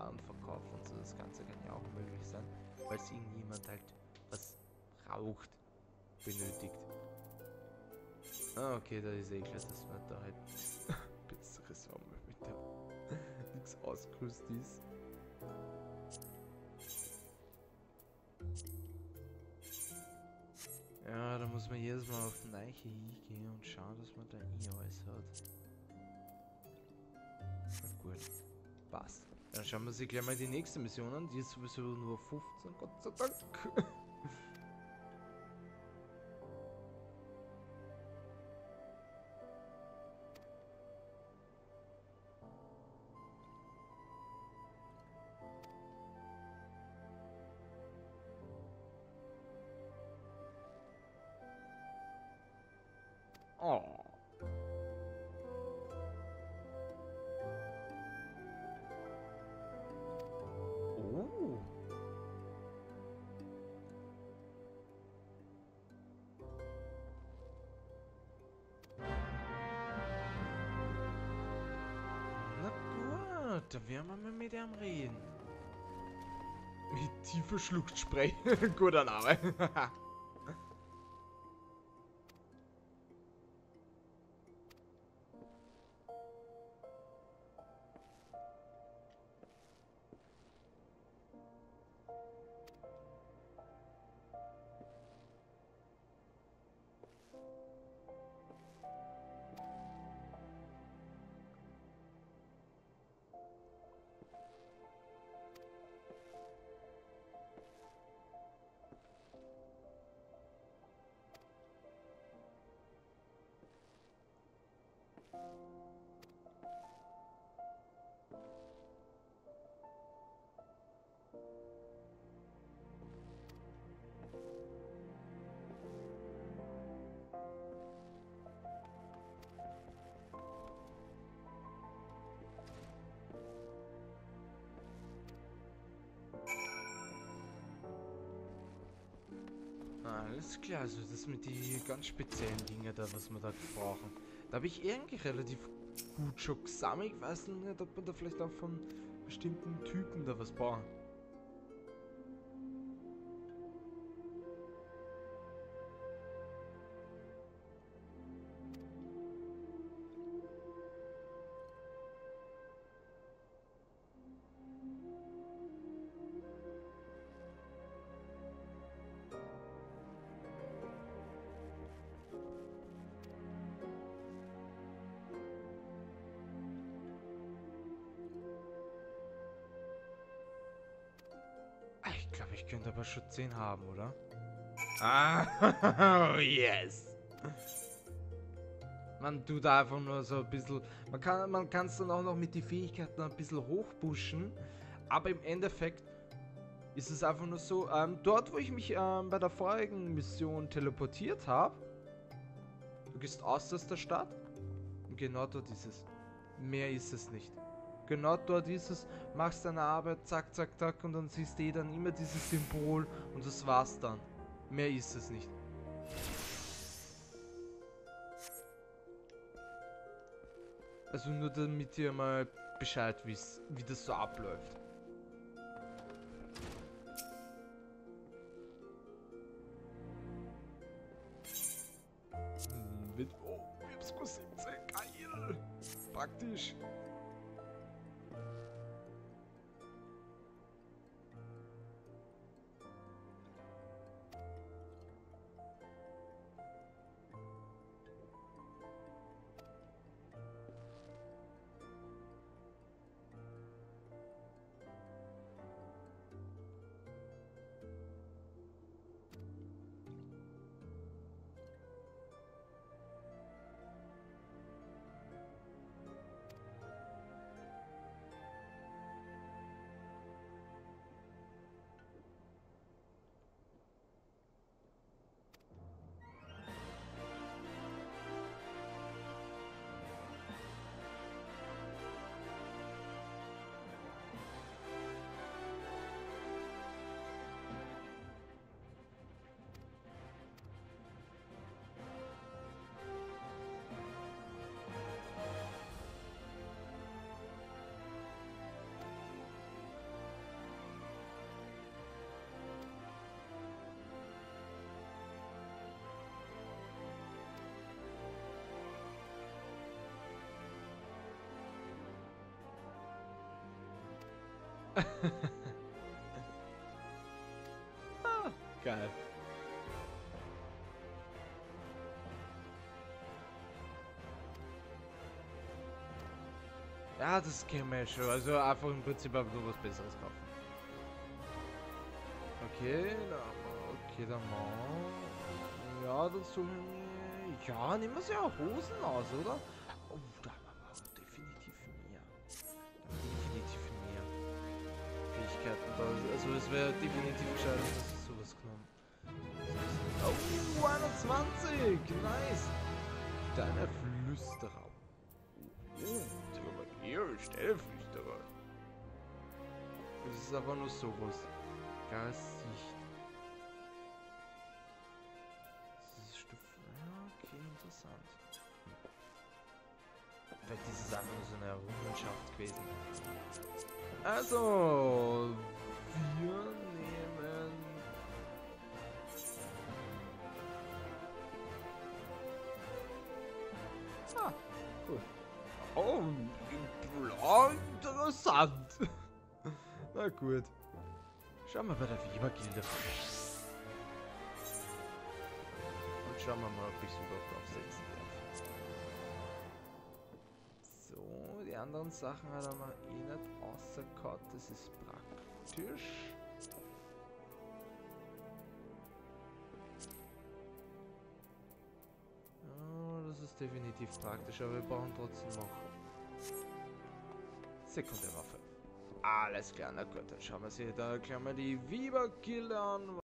Warenverkauf und so, das Ganze kann ja auch möglich sein, falls irgendjemand halt was raucht, benötigt. Ah, okay, da ist eh klar, dass man da halt besseres haben, damit da nichts ausgerüstet ist. Ja, da muss man jedes Mal auf die Neiche hingehen und schauen, dass man da eh alles hat. Na gut, passt. Dann schauen wir sich gleich mal die nächste Mission an. Die ist sowieso nur 15, Gott sei Dank. Oh. Oh. Na gut, da werden wir mal mit ihm reden. Mit tiefer Schlucht sprechen. Guter Name. Alles klar, also das mit die ganz speziellen Dinge da, was wir da brauchen. Da habe ich eigentlich relativ gut schon gesammelt. Ich weiß nicht, ob man da vielleicht auch von bestimmten Typen da was brauchen. Ich glaube, ich könnte aber schon 10 haben, oder? Ah, yes! Man tut einfach nur so ein bisschen. Man kann es dann auch noch mit den Fähigkeiten ein bisschen hochpushen. Aber im Endeffekt ist es einfach nur so, dort wo ich mich bei der vorigen Mission teleportiert habe, du gehst aus der Stadt und genau dort ist es. Mehr ist es nicht. Genau dort ist es, machst deine Arbeit, zack, zack, zack und dann siehst du dann immer dieses Symbol und das war's dann. Mehr ist es nicht. Also nur damit ihr mal Bescheid wisst, wie das so abläuft. Oh, Websco 17, geil! Praktisch. Ah, geil. Ja, das kennen wir schon. Also einfach im Prinzip einfach nur was Besseres kaufen. Okay, dann mal. Ja, dann sollen wir. Ja, nehmen wir sie ja Hosen aus, oder? Oh, da haben wir aber definitiv mehr. Definitiv mehr Fähigkeiten da. Also es wäre definitiv gescheiter, dass ich sowas genommen. Oh, 21! Nice! Deine Flüsterer. Oh, hier ist Flüsterer. Das ist aber nur sowas. Gesicht. Das ist Stufe. Ja, okay, interessant. Vielleicht ist es einfach nur so eine Errungenschaft gewesen. Also, wir nehmen. Ah, cool. Oh, interessant. Na gut. Schauen wir bei der Webergilde. Und schauen wir mal, ob ich es überhaupt aufsetzen darf. So, die anderen Sachen hat er mal eh nicht außergehauen. Das ist praktisch. Oh, das ist definitiv praktisch, aber wir brauchen trotzdem noch Sekundärwaffe. Alles klar, na gut, dann schauen wir sie da gleich mal die Webergilde an.